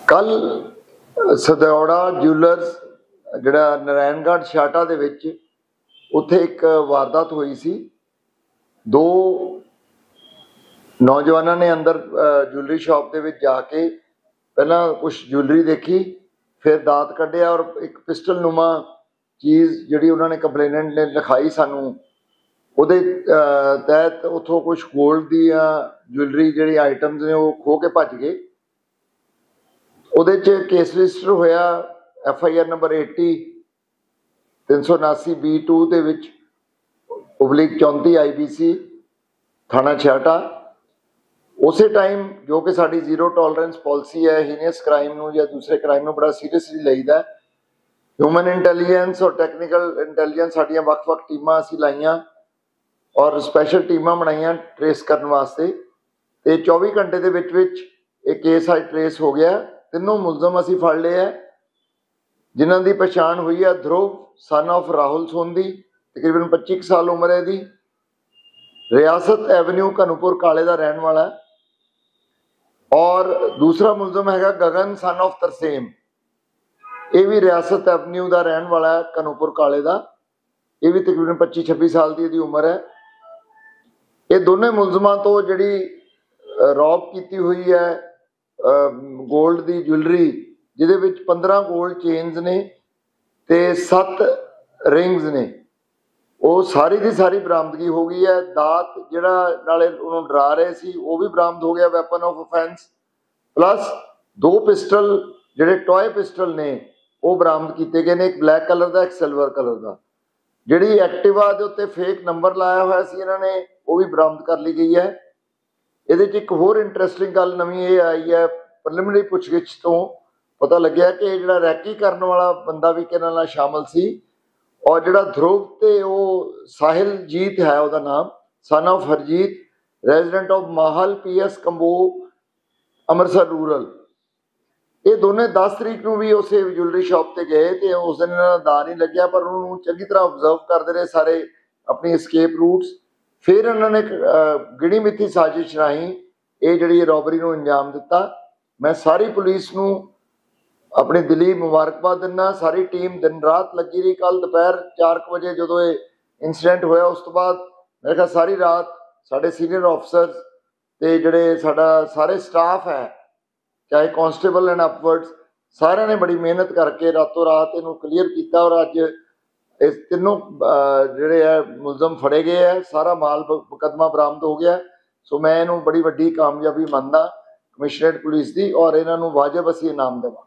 कल सदौड़ा ज्यूलर्स जिहड़ा नारायणगढ़ छाटा दे विच उत्थे एक वारदात हुई सी। दो नौजवानों ने अंदर ज्यूलरी शॉप दे विच जाके पहला कुछ ज्यूलरी देखी, फिर दात कढ़िया और एक पिस्टल नुमा चीज़ जिहड़ी उन्होंने कंप्लेनेंट ने लिखाई सानू उहदे तहत उत्थों कुछ गोल्ड दी ज्यूलरी जिहड़ी आइटम्स ने वो खो के भज गए। ਉਹਦੇ 'ਚ केस रजिस्टर होया FIR नंबर 80 379 B2 ਦੇ ਵਿੱਚ /34 IBC थाना ਛਿਆਟਾ। ਉਸੇ टाइम जो कि साड़ी जीरो टॉलरेंस पॉलिसी है हीनियस क्राइम नूं या दूसरे क्राइम नूं बड़ा सीरियसली लईदा। ह्यूमन इंटैलीजेंस और टैक्नीकल इंटैलीजेंस साड़ियां ਵੱਖ-ਵੱਖ टीमां असीं लाईयां और स्पैशल टीमां बनाईयां ट्रेस करन वास्ते ते 24 घंटे दे विच एक केस आज ट्रेस हो गया। तीनों मुलजम असी फड़ लिए है जिन्हों की पछाण हुई है ध्रुव सन ऑफ राहुल सोंधी, तकरीबन 25 साल उम्र है दी, रियासत एवेन्यू घनूपुर काले का रहने वाला है। और दूसरा मुलजम है गगन सन ऑफ तरसेम, ये भी रियासत एवेन्यू का रहने वाला है घनूपुर काले का, ये भी तकरीबन 25-26 साल की उम्र है। ये दोनों मुलजमान तो जी रॉब की हुई है गोल्ड की ज्यूलरी जिहदे विच 15 गोल्ड चेन्स ने ते 7 रिंग्स ने, वो सारी की सारी बरामदगी हो गई है। दात जिहड़ा नाले उन्होंने डरा रहे सी वो भी बरामद हो गया, weapon of offence, plus 2 pistol जिहड़े टॉय पिस्टल ने वो बरामद किए गए ने, एक ब्लैक कलर का एक सिल्वर कलर का। जिहड़ी एक्टिवा दे उत्ते फेक नंबर लाया हुआ सी इन्हां ने वो भी बरामद कर ली गई है। ਇਹਦੇ 'ਚ ਇੱਕ ਹੋਰ ਇੰਟਰਸਟਿੰਗ ਗੱਲ ਨਵੀਂ ਇਹ ਆਈ ਹੈ, ਪ੍ਰੀਲਿਮਿਨਰੀ ਪੁੱਛਗਿੱਛ ਤੋਂ ਪਤਾ ਲੱਗਿਆ ਕਿ ਜਿਹੜਾ ਰੈਕੀ ਕਰਨ ਵਾਲਾ ਬੰਦਾ ਵੀ ਕਿਹਨਾਂ ਨਾਲ ਸ਼ਾਮਲ ਸੀ ਔਰ ਜਿਹੜਾ ਧਰੁਵ ਤੇ ਉਹ ਸਾਹਿਲਜੀਤ ਹੈ ਉਹਦਾ ਨਾਮ, son of Harjit, resident of Mahal PS Kambo Amritsar rural. ਇਹ ਦੋਨੇ 10 ਤਰੀਕ ਨੂੰ ਵੀ ਉਸੇ ਜੁਐਲਰੀ ਸ਼ਾਪ ਤੇ ਗਏ ਤੇ ਉਸ ਦਿਨ ਇਹਨਾਂ ਦਾ ਦਾ ਨਹੀਂ ਲੱਗਿਆ, ਪਰ ਉਹਨੂੰ ਚੰਗੀ ਤਰ੍ਹਾਂ ਆਬਜ਼ਰਵ ਕਰਦੇ ਰਹੇ ਸਾਰੇ ਆਪਣੀ escape routes। फिर उन्होंने गिणी मिथी साजिश राही ये जी रॉबरी को अंजाम दिता। मैं सारी पुलिस नूं अपनी दिली मुबारकबाद दिना। सारी टीम दिन रात लगी रही। कल दोपहर 4 बजे जो ये इंसीडेंट होया उस तो बाद मेरे ख्याल सारी रात साढ़े सीनियर ऑफिसर्स ते जिहड़े साडा सारे स्टाफ है चाहे कॉन्स्टेबल एंड अपवर्ड्स सारे ने बड़ी मेहनत करके रातों रात इनू क्लीयर किया और अज इस तीनों जिहड़े है मुलजम फड़े गए है, सारा माल मुकदमा बरामद हो गया। सो मैं इनू बड़ी वड्डी कामयाबी मनदा कमिश्नरेट पुलिस की और इन्हों वाजिब असीं इनाम देवां।